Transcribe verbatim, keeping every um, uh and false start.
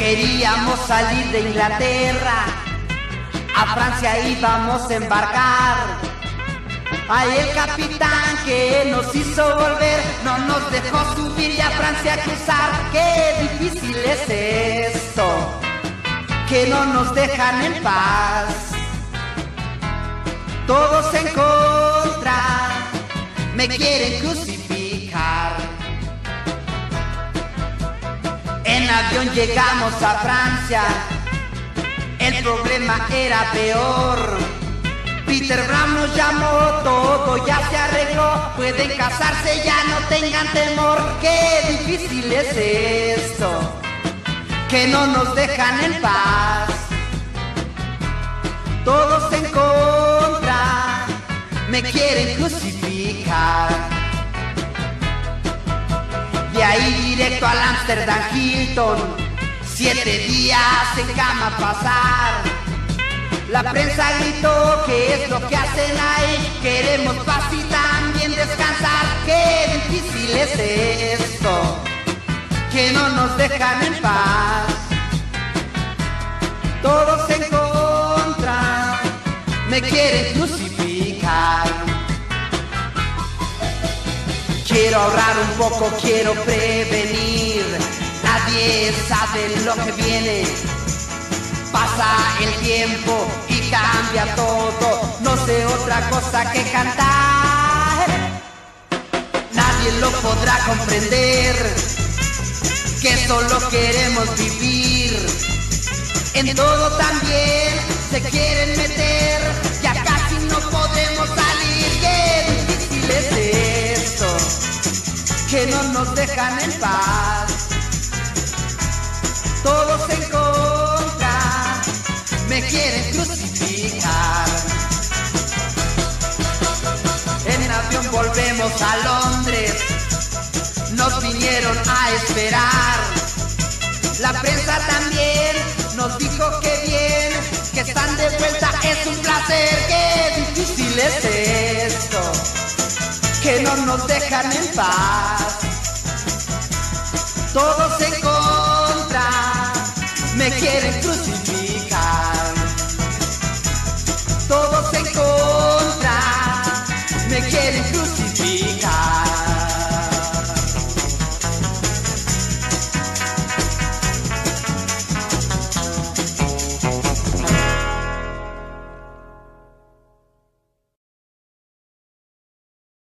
Queríamos salir de Inglaterra, a Francia íbamos a embarcar. Ay, el capitán que nos hizo volver no nos dejó subir y a Francia cruzar. Qué difícil es esto, que no nos dejan en paz. Todos en contra, me quieren crucificar. En avión llegamos a Francia, el problema era peor. Peter Brown nos llamó, todo ya se arregló. Pueden casarse, ya no tengan temor. Qué difícil es esto, que no nos dejan en paz. Todos en contra, me quieren crucificar. De ahí directo al Amsterdam Hilton, siete días en cama pasar. La prensa gritó, ¿qué es lo que hacen ahí? Queremos paz y también descansar. Qué difícil es esto, que no nos dejan en paz. Todos en contra, me quieren crucificar. Quiero ahorrar un poco, quiero prevenir. Nadie sabe lo que viene. Pasa el tiempo y cambia todo. No sé otra cosa que cantar. Nadie lo podrá comprender, que solo queremos vivir. En todo también se quieren meter, ya casi no podemos salir. Qué difícil es esto, que no nos dejan en paz. Todos en contra, me quieren crucificar. En avión volvemos a Londres, nos vinieron a esperar. La prensa también nos dijo que bien, que están de vuelta, es un placer. Qué difícil es esto, que no nos dejan en paz. Todos en contra, me quieren crucificar.